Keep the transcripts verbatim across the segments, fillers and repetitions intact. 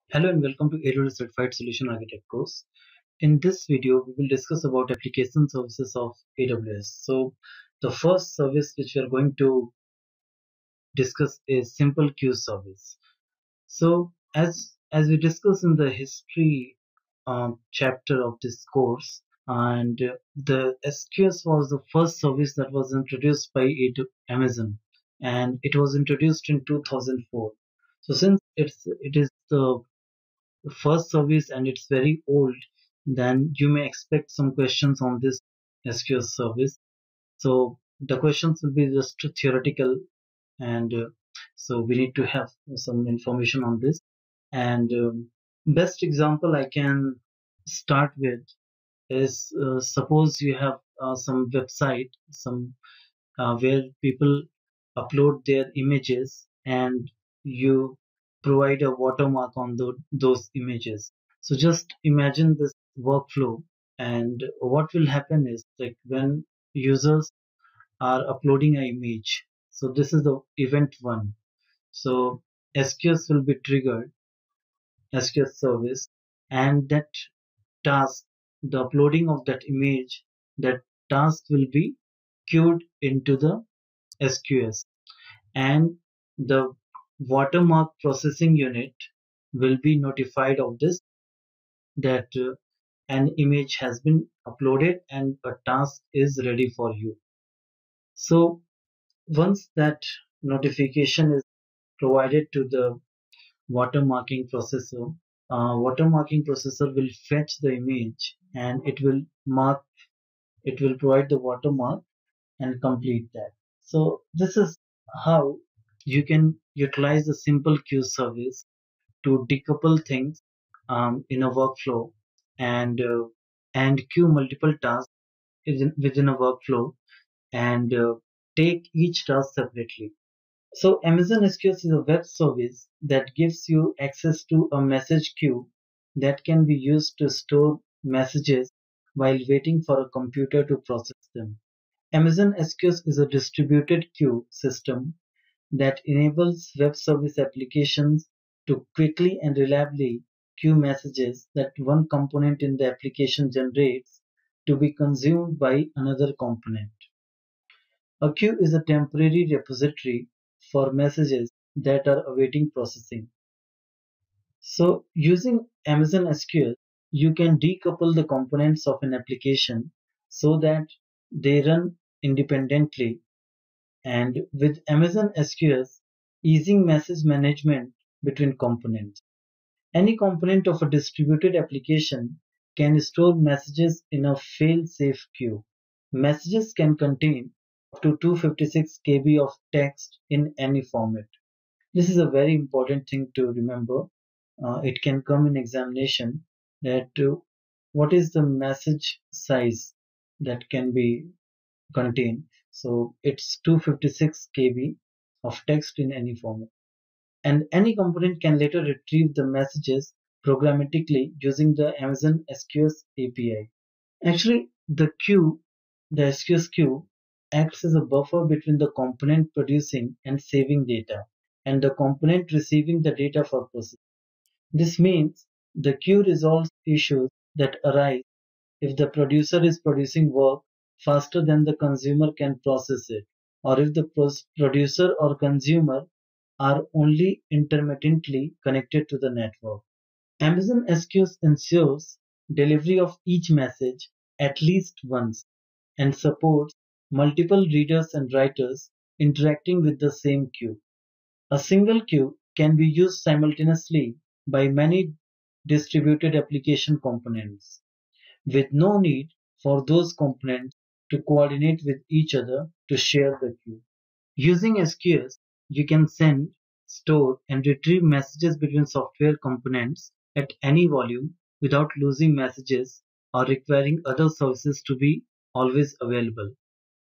Hello and welcome to A W S Certified Solution Architect course. In this video, we will discuss about application services of A W S. So, the first service which we are going to discuss is Simple Queue service. So, as as we discussed in the history um, chapter of this course, and uh, the S Q S was the first service that was introduced by A W Amazon, and it was introduced in two thousand four. So, since it's it is the first service and it's very old, then you may expect some questions on this S Q S service. So the questions will be just theoretical, and uh, so we need to have some information on this. And um, best example I can start with is uh, suppose you have uh, some website, some uh, where people upload their images and you provide a watermark on tho- those images. So just imagine this workflow, and what will happen is like when users are uploading an image. So this is the event one. So S Q S will be triggered, S Q S service, and that task, the uploading of that image, that task will be queued into the S Q S, and the watermark processing unit will be notified of this, that uh, an image has been uploaded and a task is ready for you. So once that notification is provided to the watermarking processor, uh, watermarking processor will fetch the image and it will mark, it will provide the watermark and complete that. So this is how you can utilize the simple queue service to decouple things um, in a workflow, and uh, and queue multiple tasks within, within a workflow, and uh, take each task separately. So Amazon S Q S is a web service that gives you access to a message queue that can be used to store messages while waiting for a computer to process them. Amazon S Q S is a distributed queue system that enables web service applications to quickly and reliably queue messages that one component in the application generates to be consumed by another component. A queue is a temporary repository for messages that are awaiting processing. So, using Amazon S Q S, you can decouple the components of an application so that they run independently. And with Amazon S Q S, easing message management between components. Any component of a distributed application can store messages in a fail-safe queue. Messages can contain up to two hundred fifty-six kilobytes of text in any format. This is a very important thing to remember. Uh, it can come in examination that uh, what is the message size that can be contain. So it's two hundred fifty-six kilobytes of text in any format. And any component can later retrieve the messages programmatically using the Amazon S Q S A P I. Actually, the queue, the S Q S queue, acts as a buffer between the component producing and saving data and the component receiving the data for processing. This means the queue resolves issues that arise if the producer is producing work faster than the consumer can process it, or if the pros- producer or consumer are only intermittently connected to the network. Amazon S Q S ensures delivery of each message at least once and supports multiple readers and writers interacting with the same queue. A single queue can be used simultaneously by many distributed application components, with no need for those components to coordinate with each other to share the queue. Using S Q S, you can send, store, and retrieve messages between software components at any volume without losing messages or requiring other services to be always available.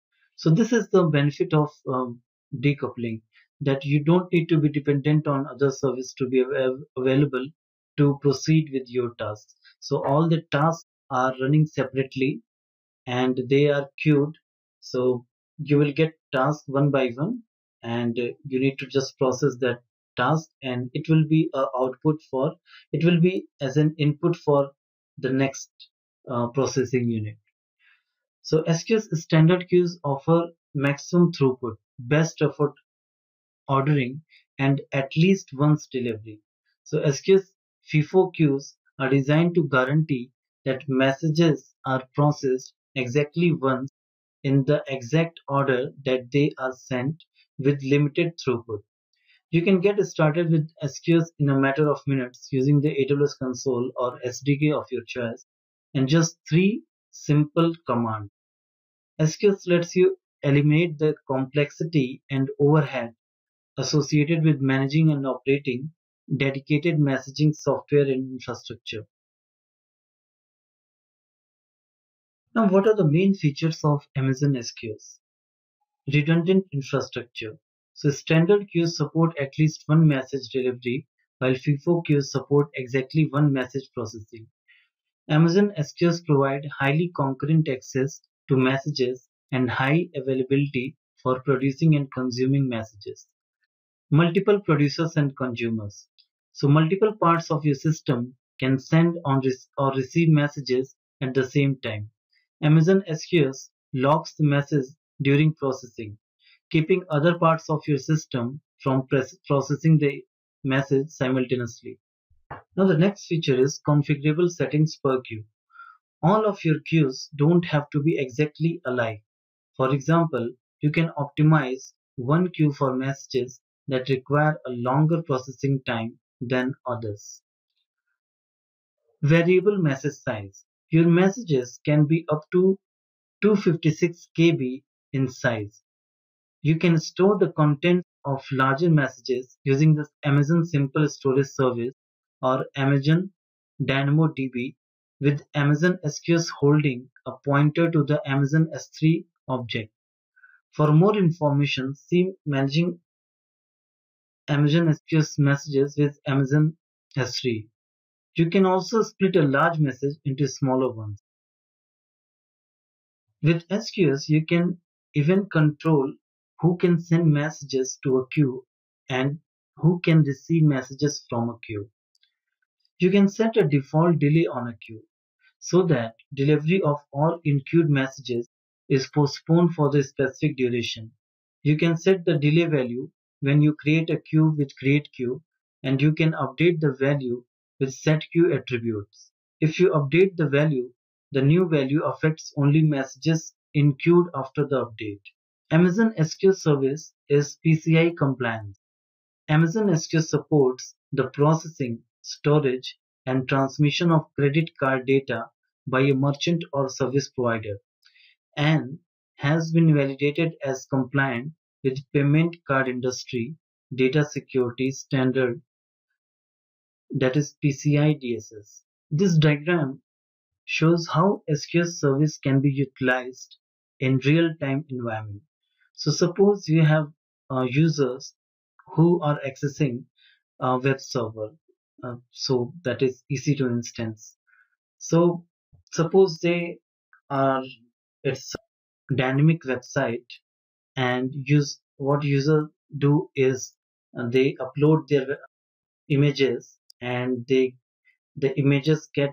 So this is the benefit of um, decoupling, that you don't need to be dependent on other service to be av- available to proceed with your tasks. So all the tasks are running separately and they are queued. So you will get tasks one by one, and uh, you need to just process that task, and it will be a output for it will be as an input for the next uh, processing unit. So S Q S standard queues offer maximum throughput, best effort ordering, and at least once delivery. So S Q S FIFO queues are designed to guarantee that messages are processed exactly once in the exact order that they are sent with limited throughput. You can get started with S Q S in a matter of minutes using the A W S console or S D K of your choice and just three simple commands. S Q S lets you eliminate the complexity and overhead associated with managing and operating dedicated messaging software and infrastructure. Now, what are the main features of Amazon S Q S? Redundant infrastructure. So standard queues support at least one message delivery, while FIFO queues support exactly one message processing. Amazon S Q S provide highly concurrent access to messages and high availability for producing and consuming messages. Multiple producers and consumers. So multiple parts of your system can send on or receive messages at the same time. Amazon S Q S logs the message during processing, keeping other parts of your system from processing the message simultaneously. Now the next feature is configurable settings per queue. All of your queues don't have to be exactly alike. For example, you can optimize one queue for messages that require a longer processing time than others. Variable message size. Your messages can be up to two hundred fifty-six kilobytes in size. You can store the contents of larger messages using the Amazon Simple Storage Service or Amazon DynamoDB, with Amazon S Q S holding a pointer to the Amazon S three object. For more information, see Managing Amazon S Q S Messages with Amazon S three. You can also split a large message into smaller ones. With S Q S, you can even control who can send messages to a queue and who can receive messages from a queue. You can set a default delay on a queue so that delivery of all in-queued messages is postponed for the specific duration. You can set the delay value when you create a queue with createQueue, and you can update the value with setQueue attributes. If you update the value, the new value affects only messages in-queued after the update. Amazon S Q S service is P C I compliant. Amazon S Q S supports the processing, storage, and transmission of credit card data by a merchant or service provider, and has been validated as compliant with Payment Card Industry Data Security Standard, that is P C I D S S. This diagram shows how S Q S service can be utilized in real-time environment. So suppose you have uh, users who are accessing a web server, uh, so that is E C two instance. So suppose they are it's a dynamic website, and use what users do is uh, they upload their images, and they the images get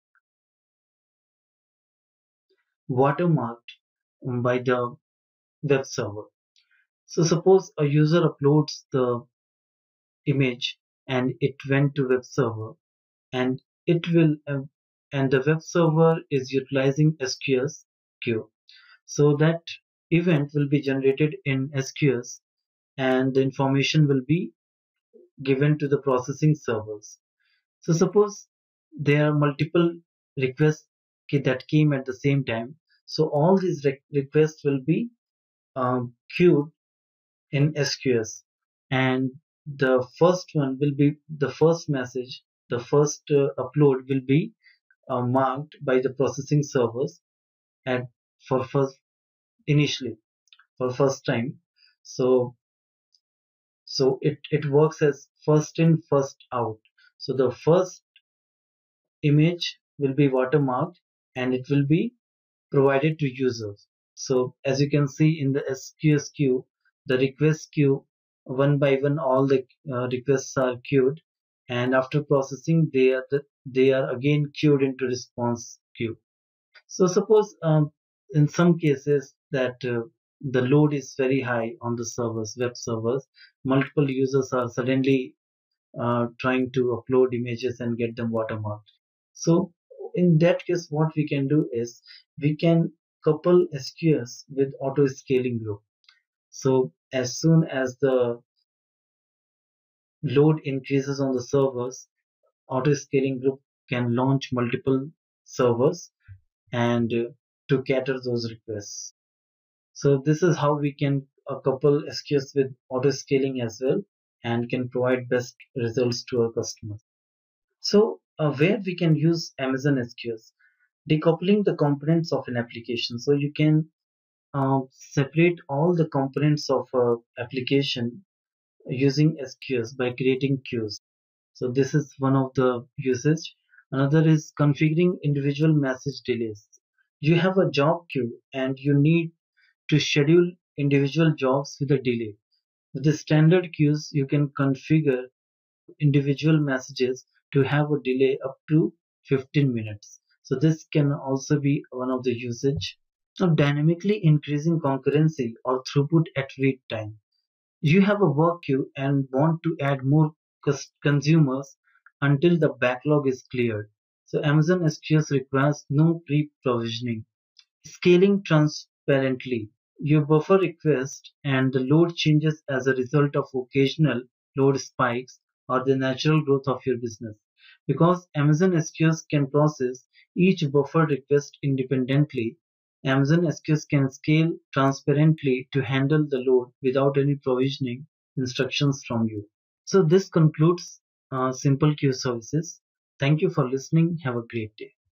watermarked by the web server. So suppose a user uploads the image and it went to web server, and it will uh, and the web server is utilizing S Q S queue. So that event will be generated in S Q S, and the information will be given to the processing servers. So suppose there are multiple requests that came at the same time. So all these re requests will be um, queued in S Q S, and the first one will be the first message, the first uh, upload will be uh, marked by the processing servers at for first initially for first time. So so it, it works as first in first out. So the first image will be watermarked and it will be provided to users. So as you can see in the S Q S queue, the request queue one by one all the uh, requests are queued, and after processing they are the, they are again queued into response queue. So suppose um, in some cases that uh, the load is very high on the servers, web servers, multiple users are suddenly uh, trying to upload images and get them watermarked. So in that case, what we can do is we can couple S Q S with auto scaling group. So as soon as the load increases on the servers, auto scaling group can launch multiple servers and uh, to cater those requests. So this is how we can uh, couple S Q S with auto scaling as well and can provide best results to our customers. So uh, where we can use Amazon S Q S, decoupling the components of an application. So you can uh, separate all the components of a application using S Q S by creating queues. So this is one of the usage. Another is configuring individual message delays. You have a job queue and you need to schedule individual jobs with a delay. With the standard queues, you can configure individual messages to have a delay up to fifteen minutes. So this can also be one of the usage of dynamically increasing concurrency or throughput at wait time. You have a work queue and want to add more cus- consumers until the backlog is cleared. So Amazon S Q S requires no pre-provisioning. Scaling transparently. Your buffer request and the load changes as a result of occasional load spikes or the natural growth of your business. Because Amazon S Q S can process each buffer request independently, Amazon S Q S can scale transparently to handle the load without any provisioning instructions from you. So this concludes uh, Simple Queue Services. Thank you for listening. Have a great day.